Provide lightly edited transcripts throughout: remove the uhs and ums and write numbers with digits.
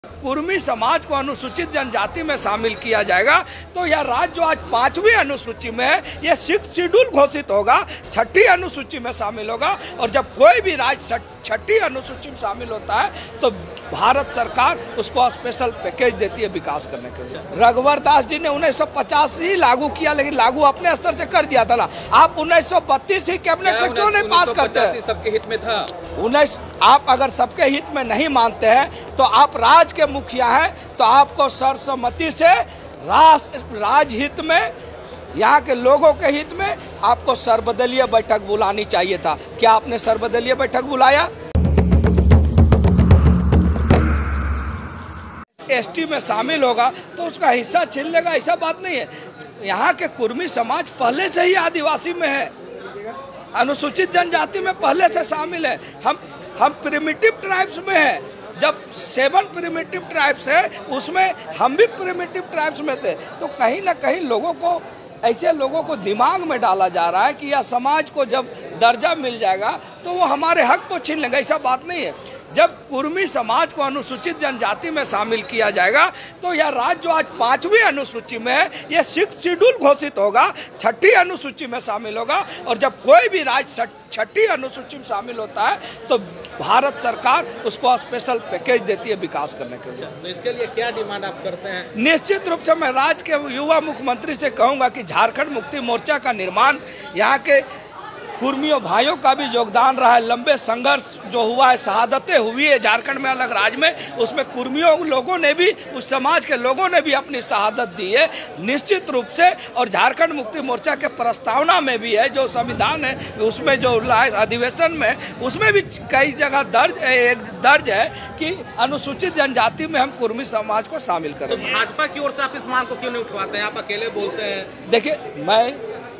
कुर्मी समाज को अनुसूचित जनजाति में शामिल किया जाएगा तो यह राज्य जो आज 5वीं अनुसूची में है यह 6th शेड्यूल घोषित होगा, 6ठी अनुसूची में शामिल होगा। और जब कोई भी राज्य 6ठी अनुसूची में शामिल होता है तो भारत सरकार उसको स्पेशल पैकेज देती है विकास करने के लिए। रघुवर दास जी ने 1950 ही लागू किया, लेकिन लागू अपने स्तर से कर दिया था ना। आप 1932 ही कैबिनेट से क्यों नहीं पास करते हैं? सबके हित में था। आप अगर सबके हित में नहीं मानते हैं तो आप राज्य के मुखिया हैं, तो आपको सर्वसम्मति से राजहित में, यहाँ के लोगों के हित में आपको सर्वदलीय बैठक बुलानी चाहिए था। क्या आपने सर्वदलीय बैठक बुलाया? एसटी में शामिल होगा तो उसका हिस्सा छीन लेगा, ऐसा बात नहीं है। यहाँ के कुर्मी समाज पहले से ही आदिवासी में है, अनुसूचित जनजाति में पहले से शामिल है। हम प्रिमिटिव ट्राइब्स में हैं। जब 7 प्रिमिटिव ट्राइब्स है उसमें हम भी प्रिमिटिव ट्राइब्स में थे। तो कहीं ना कहीं ऐसे लोगों को दिमाग में डाला जा रहा है कि यह समाज को जब दर्जा मिल जाएगा तो वो हमारे हक को छीन लेगा, ऐसा बात नहीं है। जब कुर्मी समाज को अनुसूचित जनजाति में शामिल किया जाएगा तो यह राज्य जो आज 5वीं अनुसूची में है यह 6th शेड्यूल घोषित होगा, 6ठी अनुसूची में शामिल होगा। और जब कोई भी राज्य 6ठी अनुसूची में शामिल होता है तो भारत सरकार उसको स्पेशल पैकेज देती है विकास करने के लिए। तो इसके लिए क्या डिमांड आप करते हैं? निश्चित रूप से मैं राज्य के युवा मुख्यमंत्री से कहूँगा कि झारखंड मुक्ति मोर्चा का निर्माण, यहाँ के कुर्मियों भाइयों का भी योगदान रहा है। लंबे संघर्ष जो हुआ है, शहादतें हुई है झारखंड में, अलग राज्य में, उसमें कुर्मियों लोगों ने भी, उस समाज के लोगों ने भी अपनी शहादत दी है निश्चित रूप से। और झारखंड मुक्ति मोर्चा के प्रस्तावना में भी है, जो संविधान है उसमें जो अधिवेशन में, उसमें भी कई जगह दर्ज है कि अनुसूचित जनजाति में हम कुर्मी समाज को शामिल करें। तो भाजपा की ओर से आप इस मांग को क्यों नहीं उठवाते हैं? आप अकेले बोलते हैं। देखिए, मैं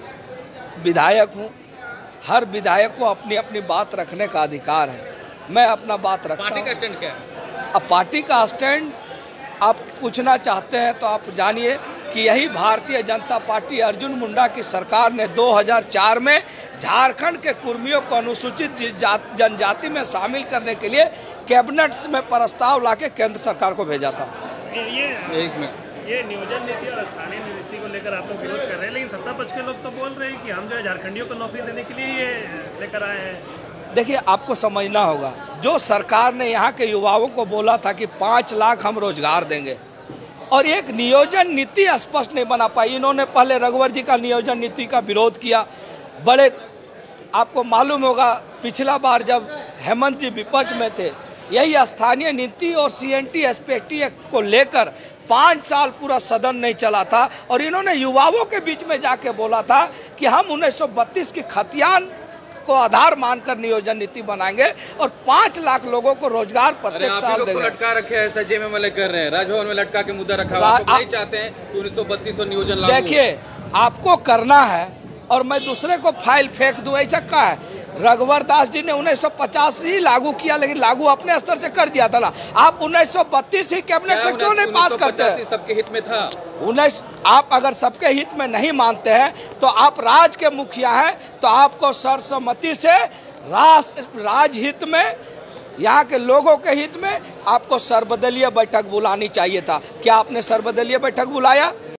विधायक हूँ, हर विधायक को अपनी अपनी बात रखने का अधिकार है। मैं अपना बात रखता हूं। पार्टी का स्टैंड क्या है? अब पार्टी का स्टैंड आप पूछना चाहते हैं तो आप जानिए कि यही भारतीय जनता पार्टी अर्जुन मुंडा की सरकार ने 2004 में झारखंड के कुर्मियों को अनुसूचित जनजाति में शामिल करने के लिए कैबिनेट में प्रस्ताव लाके केंद्र सरकार को भेजा था। ये नियोजन नीति और स्थानीय नीति को लेकर आप लोग विरोध कर रहे हैं, लेकिन सत्ता पक्ष के लोग तो बोल रहे हैं कि हम जो है झारखंडियों को नौकरी देने के लिए ये लेकर आए हैं। देखिए, आपको समझना होगा, जो सरकार ने यहाँ के युवाओं को बोला था कि 5 लाख हम रोजगार देंगे, और एक नियोजन नीति स्पष्ट नहीं बना पाई। इन्होंने पहले रघुवर जी का नियोजन नीति का विरोध किया। आपको मालूम होगा, पिछला बार जब हेमंत जी विपक्ष में थे, यही स्थानीय नीति और CNT SPT को लेकर 5 साल पूरा सदन नहीं चला था। और इन्होंने युवाओं के बीच में जाके बोला था कि हम 1932 की खतियान को आधार मानकर नियोजन नीति बनाएंगे और 5 लाख लोगों को रोजगार प्रत्येक साल देंगे। लटका रखे हैं, सजे में मले कर रहे हैं, राजभवन में लटका के मुद्दा रखा हुआ है। आप नहीं चाहते हैं कि 1932 और नियोजन लागू? देखिए, आपको करना है और मैं दूसरे को फाइल फेंक दूं, ऐसा क्या है? रघुवर दास जी ने 1950 ही लागू किया, लेकिन लागू अपने स्तर से कर दिया था ना। आप 1932 ही कैबिनेट से क्यों नहीं पास करते हैं? सबके हित में था। आप अगर सबके हित में नहीं मानते हैं तो आप राज्य के मुखिया हैं, तो आपको सर्वसम्मति से राजहित में, यहाँ के लोगों के हित में आपको सर्वदलीय बैठक बुलानी चाहिए था। क्या आपने सर्वदलीय बैठक बुलाया?